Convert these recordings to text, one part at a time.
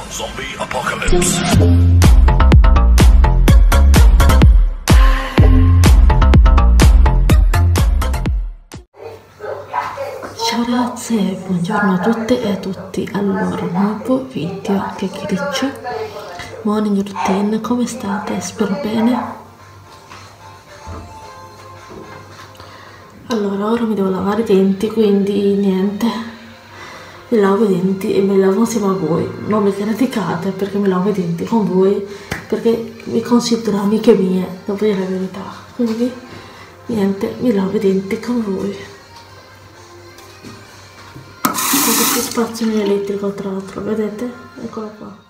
Zombie apocalypse. Ciao ragazze, buongiorno a tutte e a tutti. Allora, nuovo video, che chiacchiericcio, morning routine, come state? Spero bene. Allora, ora mi devo lavare i denti, quindi niente, mi lavo i denti e mi lavo insieme a voi. Non mi criticate perché mi lavo i denti con voi, perché vi considero amiche mie, devo dire la verità. Quindi niente, mi lavo i denti con voi. C'è più spazio in elettrico, tra l'altro, vedete? Eccolo qua.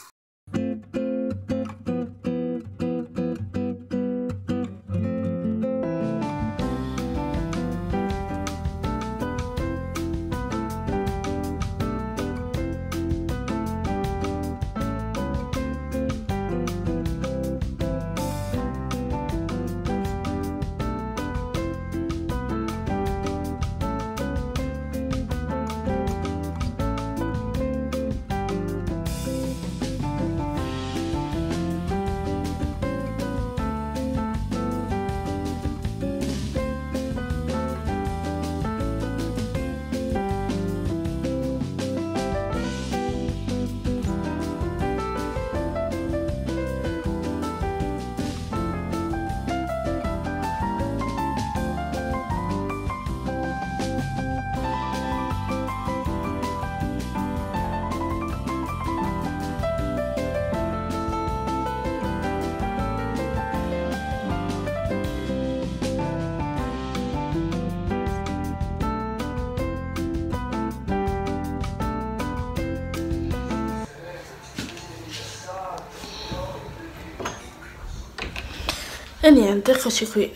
E niente, eccoci qui.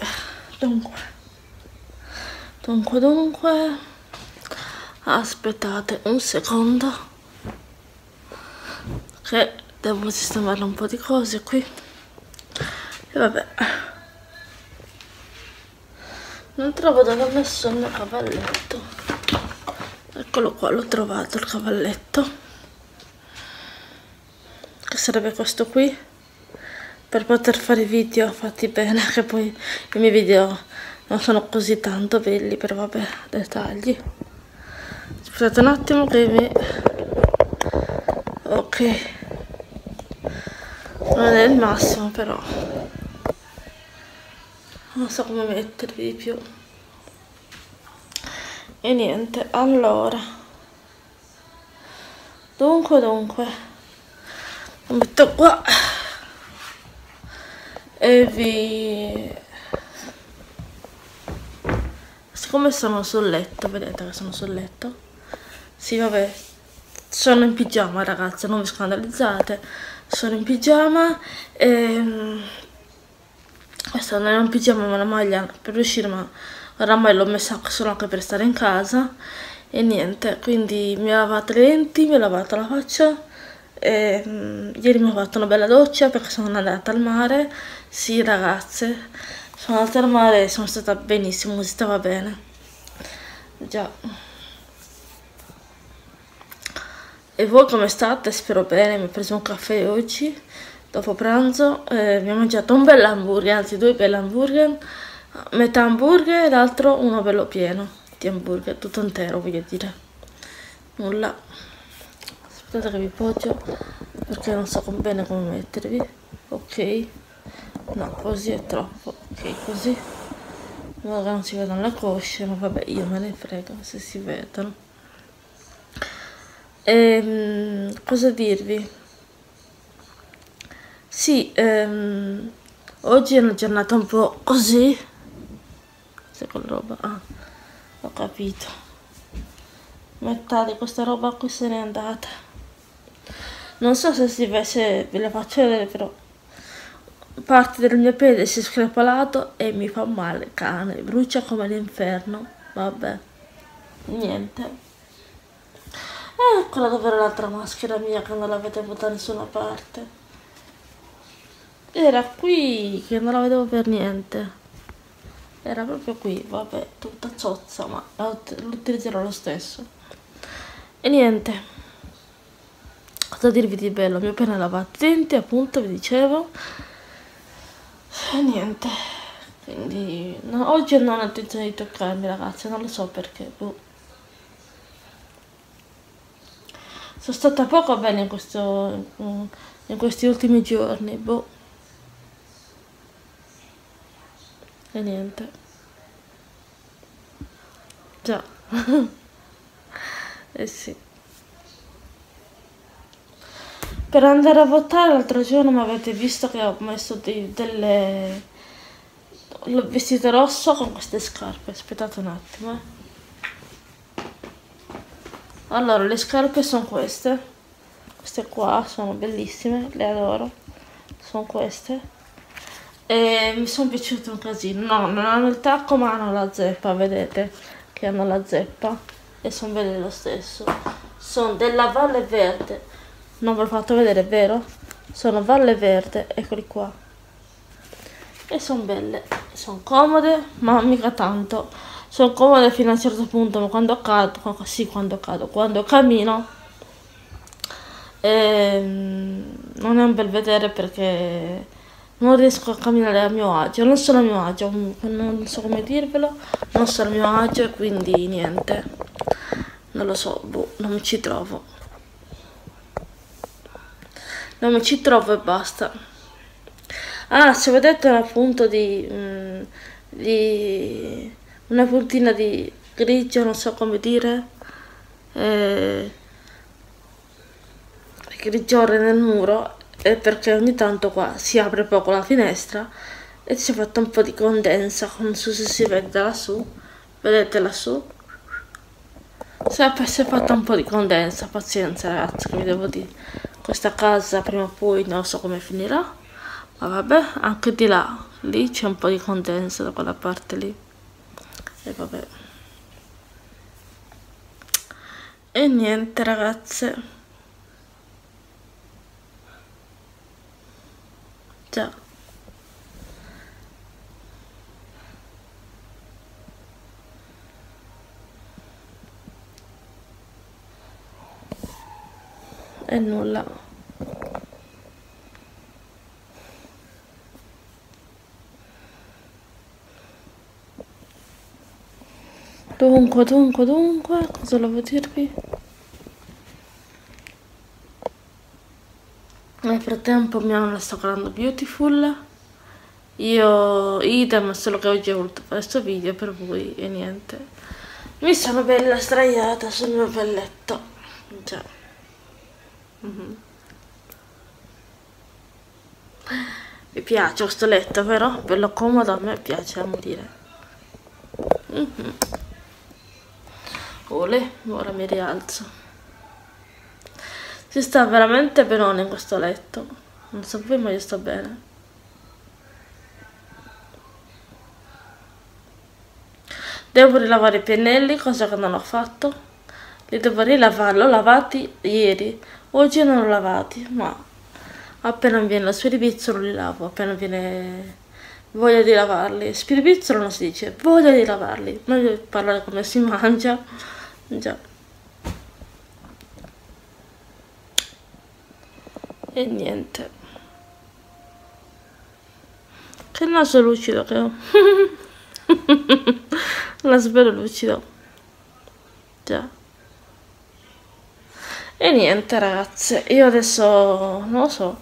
Dunque, aspettate un secondo che devo sistemare un po' di cose qui. E vabbè, non trovo dove ho messo il mio cavalletto. Eccolo qua, l'ho trovato il cavalletto, che sarebbe questo qui, per poter fare video fatti bene, che poi i miei video non sono così tanto belli, però vabbè, dettagli. Scusate un attimo che mi... ok, non è il massimo, però non so come mettervi di più. E niente, allora, dunque lo metto qua e siccome sono sul letto, vedete che sono sul letto, sì vabbè, sono in pigiama ragazze, non vi scandalizzate, sono in pigiama e questa non è un pigiama ma una maglia per uscire, ma oramai l'ho messa solo anche per stare in casa. E niente, quindi mi ho lavato le denti, mi ho lavato la faccia e ieri mi ho fatto una bella doccia perché sono andata al mare. Sì ragazze, sono andata al mare e sono stata benissimo, si stava bene, già. E voi come state? Spero bene. Mi ho preso un caffè oggi dopo pranzo, mi ho mangiato un bel hamburger, anzi due belli hamburger, metà hamburger e l'altro uno bello pieno di hamburger, tutto intero voglio dire, nulla. Aspettate che vi poggio perché non so bene come mettervi. Ok, no, così è troppo. Ok, così in modo che non si vedano le cosce, ma vabbè, io me ne frego se si vedono. Cosa dirvi? Sì, oggi è una giornata un po' così, se quella roba, ho capito, metà di questa roba qui se n'è andata, non so se ve la faccio vedere, però parte del mio piede si è screpolato e mi fa male, cane, brucia come l'inferno, vabbè, niente. Eccola dove era l'altra maschera mia che non la vedevo da nessuna parte. Era qui che non la vedevo per niente. Era proprio qui, vabbè, tutta zozza, ma lo utilizzerò lo stesso. E niente. cosa dirvi di bello? Mi ho appena lavato i denti, appunto, vi dicevo. E niente. Quindi no, oggi non ho intenzione di toccarmi, ragazzi, non lo so perché. Boh. Sono stata poco bene in questi ultimi giorni, boh. E niente. Già. Eh sì. Per andare a votare l'altro giorno mi avete visto che ho messo delle... L'ho vestito rosso con queste scarpe, aspettate un attimo. Allora, le scarpe sono queste. Queste qua sono bellissime, le adoro. Sono queste. E mi sono piaciute un casino. No, non hanno il tacco ma hanno la zeppa, vedete? Che hanno la zeppa. E sono belle lo stesso. Sono della Valle Verde. Non ve l'ho fatto vedere, vero? Sono Valle Verde, eccoli qua. E sono belle, sono comode, ma mica tanto. Sono comode fino a un certo punto, ma quando cado, sì, quando cammino, non è un bel vedere perché non riesco a camminare a mio agio, non sono a mio agio, non so come dirvelo, non sono a mio agio e quindi niente, non lo so, boh, non mi ci trovo. Non mi ci trovo e basta. Ah, se vedete un appunto di una puntina di grigio, non so come dire, eh, grigiore nel muro, è perché ogni tanto qua si apre poco la finestra e si è fatto un po' di condensa, non so se si vede da lassù, vedete lassù? Si è fatta un po' di condensa, pazienza ragazzi, che vi devo dire. Questa casa prima o poi non so come finirà. Ma vabbè, anche di là, lì c'è un po' di condensa da quella parte lì. E vabbè. E niente ragazze. Già. E nulla. Dunque, cosa volevo dirvi? Nel frattempo mia nonna sta guardando Beautiful. Io idem, solo che oggi ho voluto fare questo video per voi e niente. Mi sono bella sdraiata sul mio bel letto. Già. Mi piace questo letto, vero? Bello comodo, a me piace a morire. Ole, ora mi rialzo. Si sta veramente benone in questo letto. Non so voi, ma io sto bene. Devo rilavare i pennelli, cosa che non ho fatto. Li devo rilavare, l'ho lavati ieri. Oggi non l'ho lavati, ma appena mi viene lo spiripizzolo li lavo, appena viene voglia di lavarli. Spiripizzolo non si dice, voglia di lavarli. Meglio parlare come si mangia. Già. E niente. Che naso lucido che ho. Naso bello lucido. Già. E niente ragazze, io adesso non lo so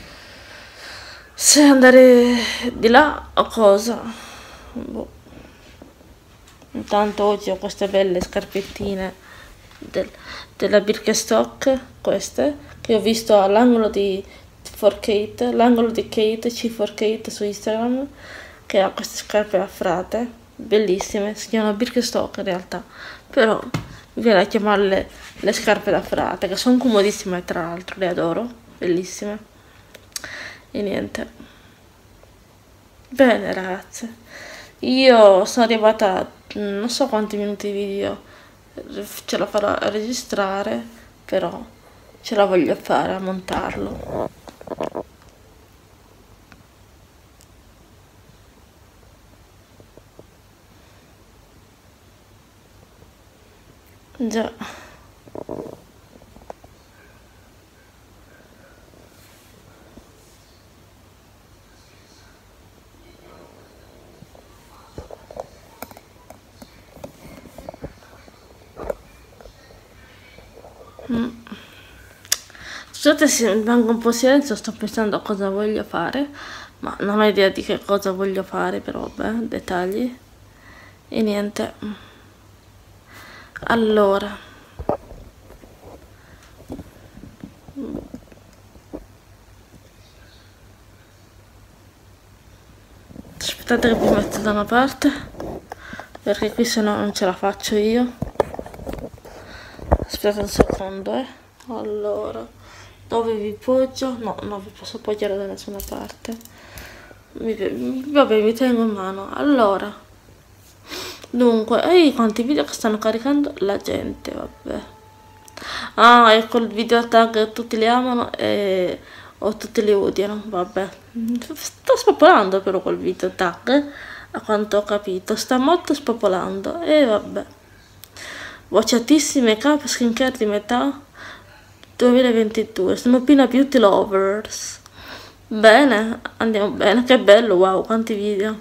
se andare di là o cosa. Boh. Intanto oggi ho queste belle scarpettine della Birkenstock, queste, che ho visto all'angolo di C4Kate, l'angolo di Kate, C4Kate su Instagram, che ha queste scarpe affrate, bellissime, si chiamano Birkenstock in realtà, però mi viene a chiamarle le scarpe da frate, che sono comodissime tra l'altro, le adoro, bellissime. E niente. Bene ragazze, io sono arrivata a non so quanti minuti di video ce la farò a registrare, però ce la voglio fare a montarlo. Già. Scusate se rimango un po' silenzio, sto pensando a cosa voglio fare, ma non ho idea di che cosa voglio fare, però vabbè, dettagli. E niente. Allora. Aspettate che vi metto da una parte, perché qui se no non ce la faccio io. Aspettate un secondo, Allora, dove vi poggio? No, non vi posso appoggiare da nessuna parte. Vabbè, vi tengo in mano. Allora, dunque, quanti video che stanno caricando la gente, vabbè. Ah, ecco il video tag, tutti li amano o tutti li odiano, vabbè. Sta spopolando però quel video tag, a quanto ho capito, sta molto spopolando, e vabbè. Vociatissime cap skincare di metà 2022, sono Pina Beauty Lovers. Bene, andiamo bene, che bello, wow, quanti video.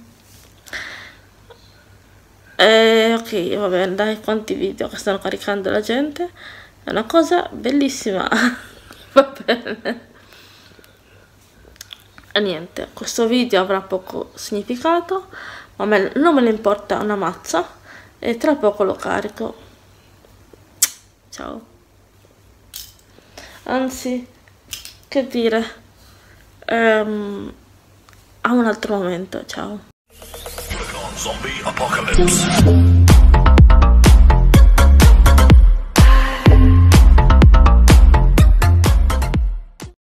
Ok, va bene, dai, quanti video che stanno caricando la gente, è una cosa bellissima. Va bene. E niente, questo video avrà poco significato, ma non me ne importa una mazza, e tra poco lo carico. Ciao. Anzi, che dire, a un altro momento, ciao. Zombie apocalypse.